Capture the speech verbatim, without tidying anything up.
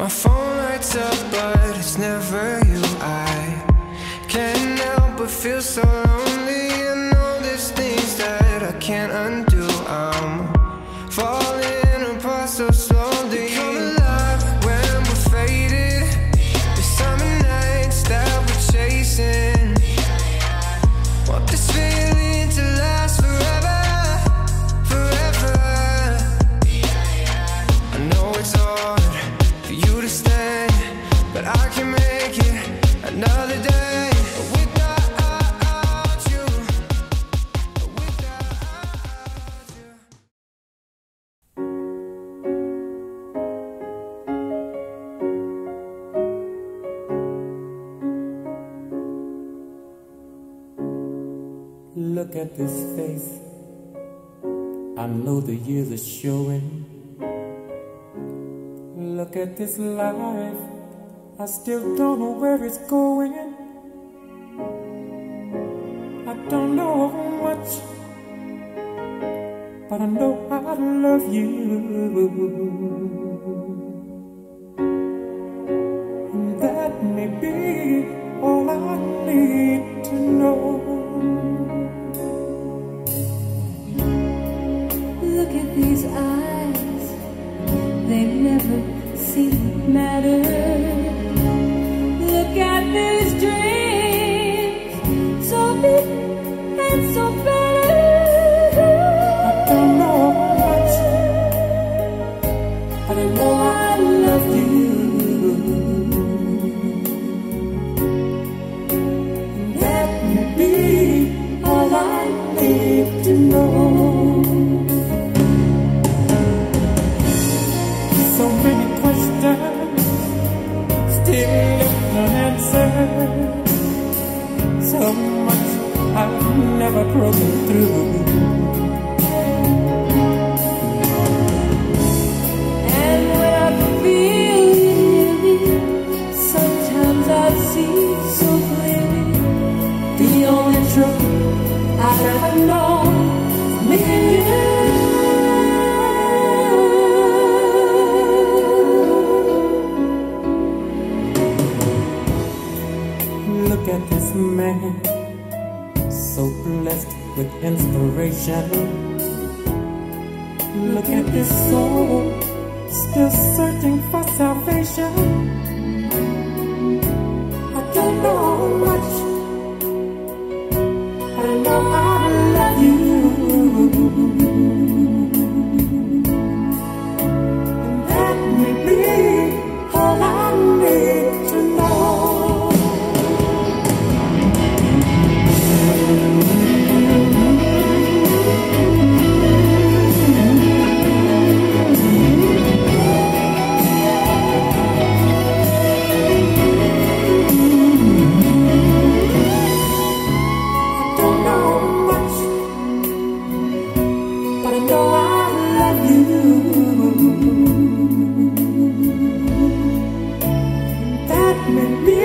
phone lights up, but it's never you. I can't help but feel so lonely. I know there's things that I can't undo. I'm falling apart so slowly. We come alive when we're faded. The summer nights that we're chasing. Want this feeling to last forever, forever. I know it's hard for you to stand, but I can make it another day without you, without you. Look at this face, I know the years are showing. Look at this life, I still don't know where it's going. I don't know much, but I know I love you. And that may be all I need to know. Look at these eyes, they never seem to matter. Look at these dreams, so big and so better. I don't know much, but I know I love you. And that may be all I need to know. So many questions, still left unanswered. So much I've never broken through. And when I feel you near me, sometimes I see so clearly the only truth I've ever known, me and you. Look at this man, so blessed with inspiration. Look at this soul, still searching for salvation. I don't know much, but I know I love you. And that may be all I need to know. That may be